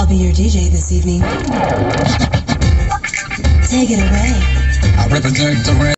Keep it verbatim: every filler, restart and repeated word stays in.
I'll be your D J this evening. Take it away. I represent the rain.